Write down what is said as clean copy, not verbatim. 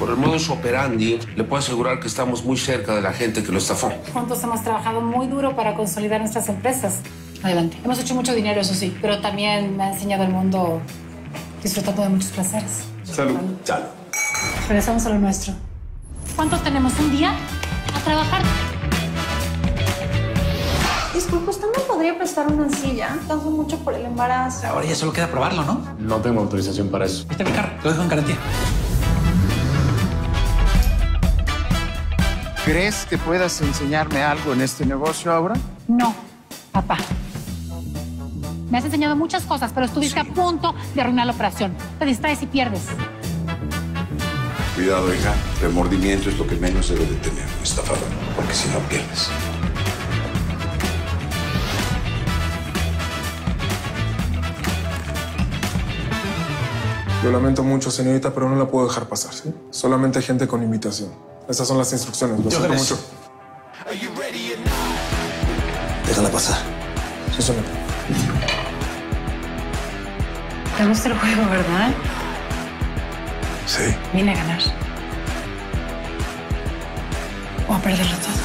Por el modus operandi, le puedo asegurar que estamos muy cerca de la gente que lo estafó. Juntos hemos trabajado muy duro para consolidar nuestras empresas. Adelante. Hemos hecho mucho dinero, eso sí, pero también me ha enseñado el mundo disfrutando de muchos placeres. Salud. Salud. Regresamos a lo nuestro. ¿Cuántos tenemos? ¿Un día? A trabajar. Disculpe, ¿usted me podría prestar una silla? Tanto mucho por el embarazo. Ahora ya solo queda probarlo, ¿no? No tengo autorización para eso. Este es mi carro, lo dejo en garantía. ¿Crees que puedas enseñarme algo en este negocio ahora? No, papá. Me has enseñado muchas cosas, pero estuviste a punto de arruinar la operación. Te distraes y pierdes. Cuidado, hija. Remordimiento es lo que menos debe de tener un estafador, porque si no pierdes. Lo lamento mucho, señorita, pero no la puedo dejar pasar, ¿sí? Solamente gente con invitación. Esas son las instrucciones. Lo siento mucho. Déjala pasar. Sí, señor. Te gusta el juego, ¿verdad? Sí. Vine a ganar. O a perderlo todo.